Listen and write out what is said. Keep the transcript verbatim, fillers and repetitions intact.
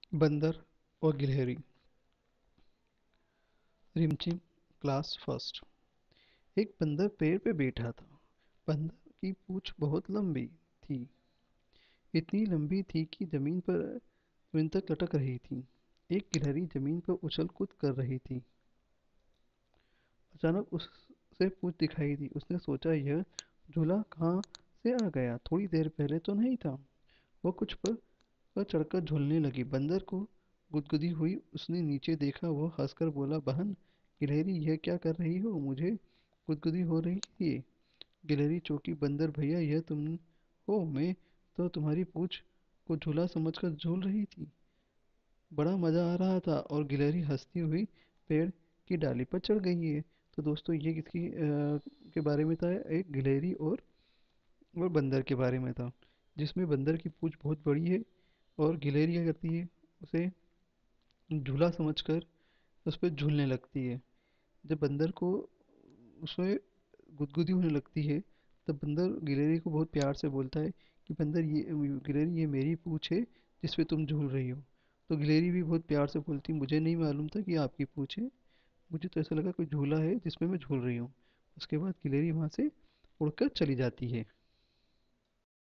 बंदर और गिलहरी। रिमझिम। Class first. एक बंदर पेड़ पे बैठा था। बंदर की पूंछ बहुत लंबी थी। इतनी लंबी थी कि जमीन पर जमीन तक लटक रही थी। एक गिलहरी जमीन पर उछल कूद कर रही थी। अचानक उसे पूंछ दिखाई दी। उसने सोचा, यह झूला कहाँ से आ गया? थोड़ी देर पहले तो नहीं था। वो कुछ पर, पर चढ़कर झूलने लगी। बंदर को गुदगुदी हुई। उसने नीचे देखा। वो हंसकर बोला, बहन गिलहरी, यह क्या कर रही हो? मुझे गुदगुदी हो रही है। गिलहरी चौंकी। बंदर भैया, यह तुम हो? मैं तो तुम्हारी पूंछ को झूला समझकर झूल रही थी। बड़ा मजा आ रहा था। और गिलहरी हंसती हुई पेड़ की डाली पर चढ़ गई है। तो दोस्तों, ये किसकी अ, के बारे में था? एक गिलहरी और और बंदर के बारे में था, जिसमें बंदर की पूंछ बहुत बड़ी है और गिलहरी क्या करती है, उसे झूला समझकर उस पर झूलने लगती है। जब बंदर को उसमें गुदगुदी होने लगती है, तब बंदर गिलहरी को बहुत प्यार से बोलता है कि बंदर ये गिलहरी, ये मेरी पूंछ है जिस पे तुम झूल रही हो। तो गिलहरी भी बहुत प्यार से बोलती, मुझे नहीं मालूम था कि आपकी पूंछ है। मुझे तो ऐसा लगा कोई झूला है जिसमें मैं झूल रही हूँ। उसके बाद गिलहरी वहाँ से उड़कर चली जाती है।